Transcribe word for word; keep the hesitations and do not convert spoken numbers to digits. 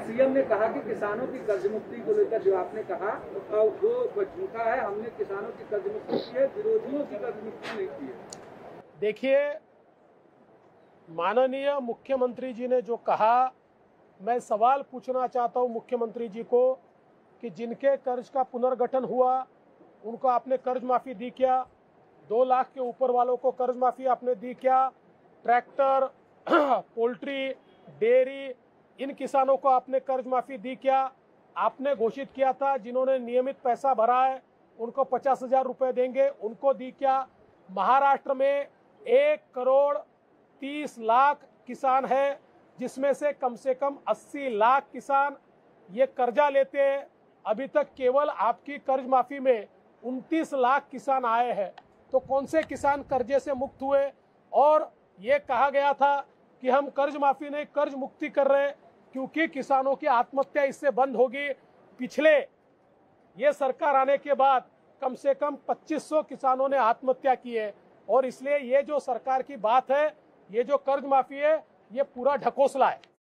CM ने कहा कि किसानों की कर्ज मुक्ति को लेकर जो आपने कहा वो झूठा है, हमने किसानों की कर्ज मुक्ति की है, विरोधियों की कर्ज मुक्ति नहीं की है। देखिए, माननीय मुख्यमंत्री जी ने जो कहा, मैं सवाल पूछना चाहता हूं मुख्यमंत्री जी को कि जिनके कर्ज का पुनर्गठन हुआ उनको आपने कर्ज माफी दी क्या? दो लाख के ऊपर वालों को कर्ज माफी आपने दी क्या? ट्रैक्टर, पोल्ट्री, डेयरी, इन किसानों को आपने कर्ज माफी दी क्या? आपने घोषित किया था जिन्होंने नियमित पैसा भरा है उनको पचास हजार रुपये देंगे, उनको दी क्या? महाराष्ट्र में एक करोड़ तीस लाख किसान है, जिसमें से कम से कम अस्सी लाख किसान ये कर्जा लेते हैं। अभी तक केवल आपकी कर्ज माफी में उनतीस लाख किसान आए हैं। तो कौन से किसान कर्जे से मुक्त हुए? और ये कहा गया था कि हम कर्ज माफी नहीं कर्ज मुक्ति कर रहे हैं क्योंकि किसानों की आत्महत्या इससे बंद होगी। पिछले ये सरकार आने के बाद कम से कम पच्चीस सौ किसानों ने आत्महत्या की है और इसलिए ये जो सरकार की बात है, ये जो कर्ज माफी है, ये पूरा ढकोसला है।